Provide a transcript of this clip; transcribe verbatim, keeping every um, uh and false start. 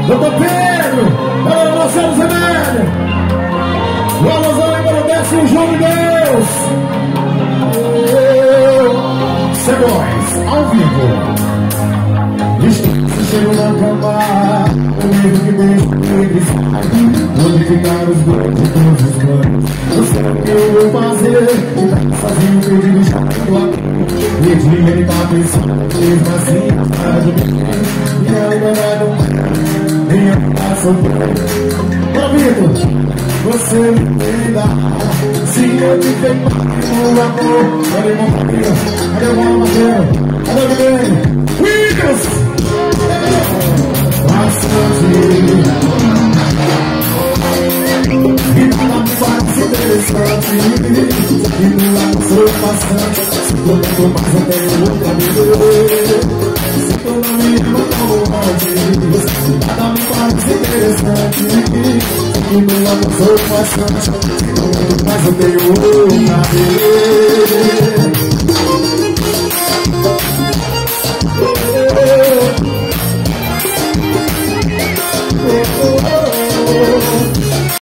doutor Pedro, olha o Marcelo Zemério, o Alozão e o décimo João de Deus. C-Boys, ao vivo. Se chego na cama, o medo que deixa eles onde ficar os dois de todos os planos. Eu sei o que eu vou fazer, e tá sozinho perdido já do amigo. E dia ele tá pensando, mesmo assim, para de mim. E ela ainda vai não nem eu tá solteiro. Ô Vitor, você me entenda. Se eu te pegar no amor, cadê o meu parceiro? Cadê o meu parceiro? Cadê o Guilherme? Williams! Bastante e não faz interessante. E no lado sou bastante. Se eu não tô mais, eu tenho outra vida. Se eu não me amo, como pode? Nada me faz interessante. E no lado sou bastante. Se eu não tô mais, eu tenho outra vida.